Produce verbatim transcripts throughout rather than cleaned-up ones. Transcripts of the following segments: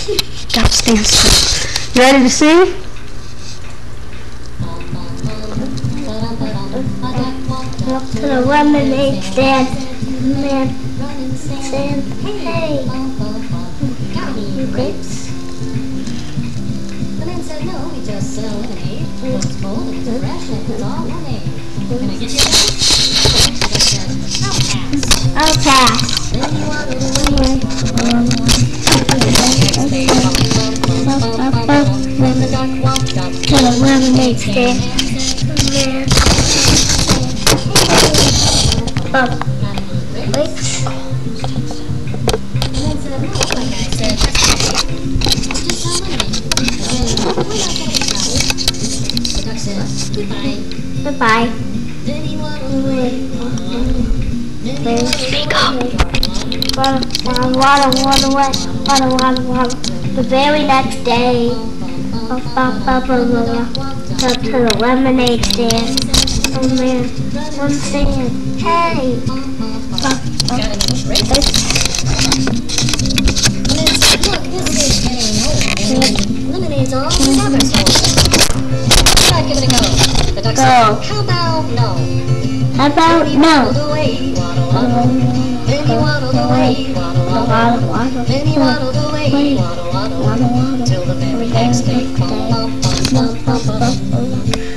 Duck stand still. You ready to sing? Up to the lemonade stand, man, stand, hey, you grapes? The man said, no, we just sell lemonade. It's cold and it's fresh and it's all lemonade. Can I get you that? The said, I'll pass. I'll pass. Then he waddled away. When the duck walked up To the lemonade stand, man, up, grapes? the man said, no, like I said, just sell lemonade. And we're not getting crowded. The duck said, goodbye. Goodbye. Then he waddled away. Then he Speak waddled up. away. Waddle, waddle, waddle, waddle, waddle, waddle, waddle. The very next day, up, up, up, up, up, up to the lemonade stand. Oh man, one stand. Hey! Up, up, Got any grapes? The man said, look, this is getting old. And lemonade's all we ever sold. How about give it a go? The duck Go. said, how about no? How about no? Waddled away, waddle, waddle. Then he waddled away, waddle, waddle. Waddle, waddle. Then he waddled away, waddle, Waddle, waddle. waddle. Till the very next day. Bum, bum, bum, bum, bum, bum.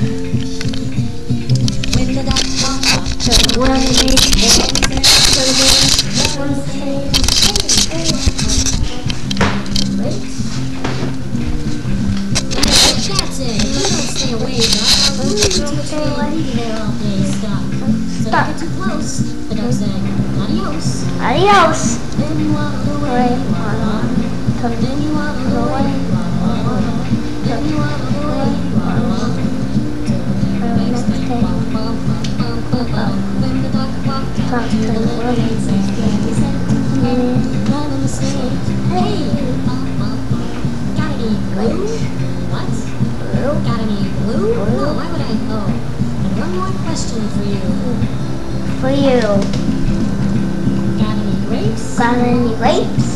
When the duck walked up to the Lemonade stand. one stand, hey, hey. Grapes? That's it. You don't stay away, duck. I'll leave you to stay away. There all day stuck. So don't get too close. The duck said, adios. Adios. Then he waddled away, waddle, waddle. Then he waddled away, waddle, waddle. Then he waddled away, waddle, waddle. Till the very next day. Bum, bum, bum, bum, bum, bum. When the duck walked up to the lemonade stand, he said, roll in the sand. Hey, bum, bum, bum. Got any glue? What? Got any glue? No, why would I? Oh, and one more question for you. For you. Got any grapes? Got any grapes?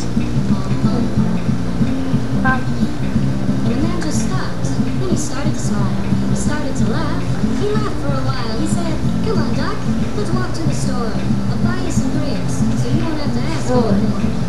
Up. And the man just stopped. Then he started to smile. He started to laugh. He laughed for a while. He said, come on, Doc, let's walk to the store. I'll buy you some grapes, so you won't have to ask for it.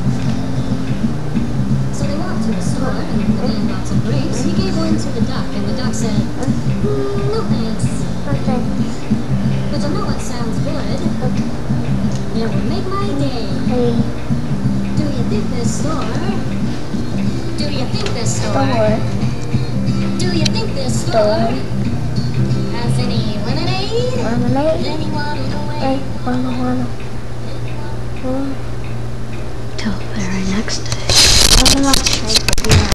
So they walked to the store, and the man bought some grapes. He gave one to the duck, and the duck said, mm, no thanks. Okay. But you know what sounds good? It will make my day. Hey. Do you think this store? Do you think this store? Store. Do you think this store Store. has any lemonade? Lemonade. Then he waddled away. Hey, waddle, waddle. Waddle. Till the very next day. Waddle, waddle.